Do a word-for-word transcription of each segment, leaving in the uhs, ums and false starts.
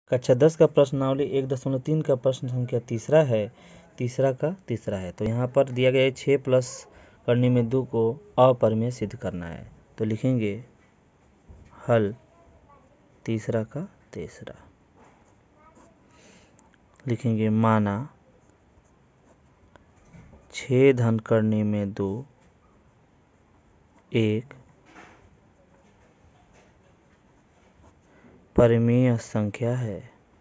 कक्षा दस का प्रश्नावली एक दशमलव तीन का प्रश्न संख्या तीसरा है, तीसरा का तीसरा है। तो यहाँ पर दिया गया है छः प्लस करने में दो को अपरिमेय सिद्ध करना है। तो लिखेंगे हल तीसरा का तीसरा। लिखेंगे माना छः धन करने में दो एक परिमेय संख्या है,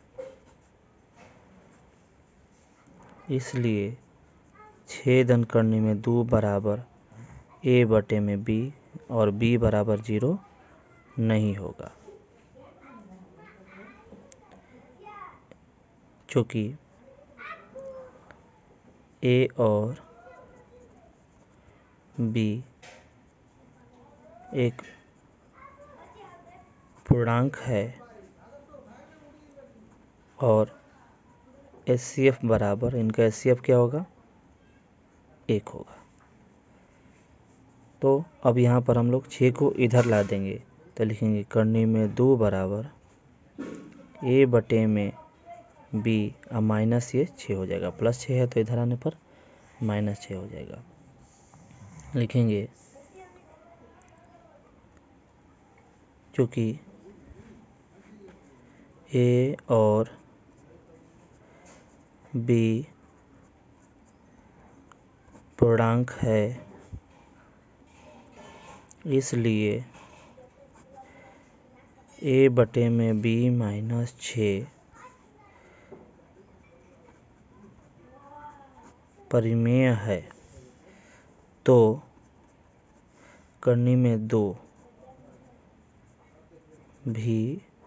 इसलिए छः धन करने में दो बराबर ए बटे में बी और बी बराबर जीरो नहीं होगा, क्योंकि ए और बी एक पूर्णांक है और एच सी एफ बराबर, इनका एच सी एफ क्या होगा, एक होगा। तो अब यहाँ पर हम लोग छः को इधर ला देंगे तो लिखेंगे करने में दो बराबर ए बटे में बी, अब माइनस ये छः हो जाएगा, प्लस छः है तो इधर आने पर माइनस छः हो जाएगा। लिखेंगे क्योंकि ए और बी पूर्णांक है, इसलिए ए बटे में बी माइनस छः परिमेय है। तो करने में दो भी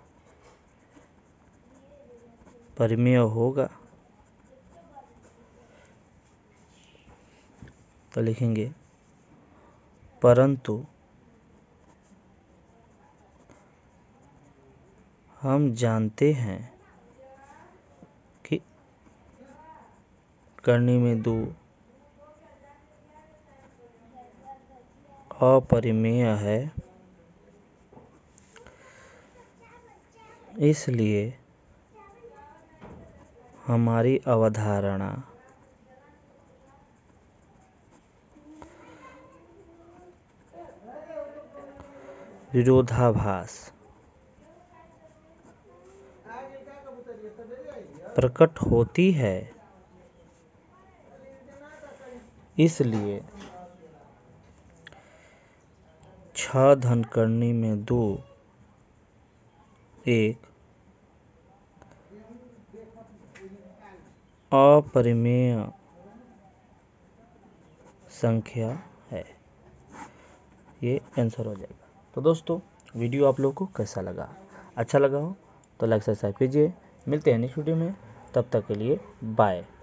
परिमेय होगा। तो लिखेंगे परंतु हम जानते हैं कि करने में दो अपरिमेय है, इसलिए हमारी अवधारणा विरोधाभास प्रकट होती है। इसलिए छः धन करने में दो एक अपरिमेय संख्या है। ये आंसर हो जाएगा। तो दोस्तों वीडियो आप लोगों को कैसा लगा? अच्छा लगा हो तो लाइक सब्सक्राइब कीजिए। मिलते हैं नेक्स्ट वीडियो में, तब तक के लिए बाय।